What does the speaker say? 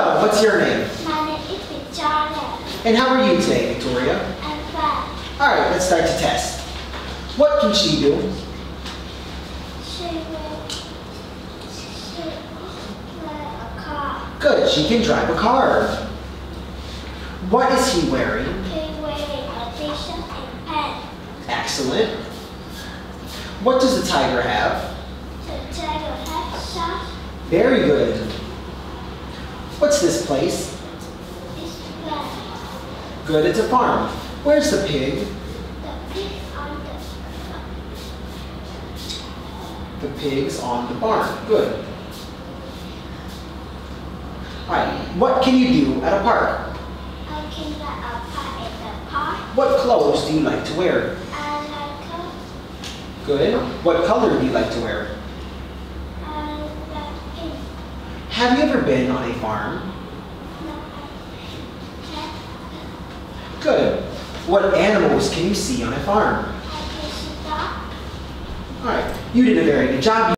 Hello, what's your name? My name is Victoria. And how are you today, Victoria? I'm fine. Alright, let's start the test. What can she do? She will a car. Good, she can drive a car. What is he wearing? He wearing a t-shirt and pants. Excellent. What does the tiger have? The tiger has socks. Very good. What's this place? It's black. Good, it's a farm. Where's the pig? The pig on The pig's on the barn. Good. Alright, what can you do at a park? I can get a pie at the park. What clothes do you like to wear? I like a, Good. What color do you like to wear? I like pink. Have you ever been on a farm? Good. What animals can you see on a farm? I can see dog. Alright, you did a very good job.